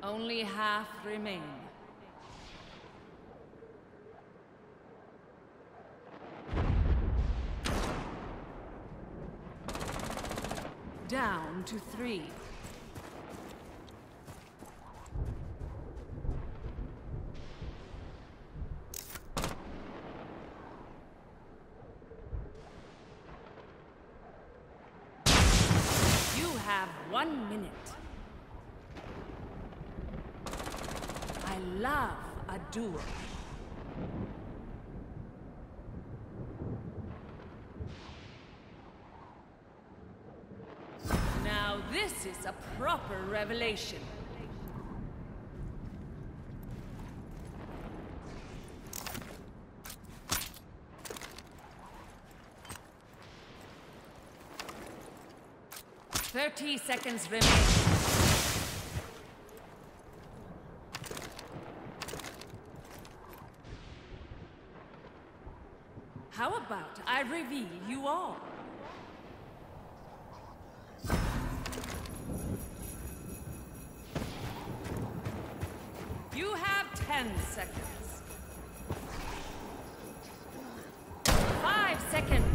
Only half remain. Down to 3. You have 1 minute. I love a duel. Now this is a proper revelation. Thirty seconds remain. How about I reveal you all? You have 10 seconds. 5 seconds.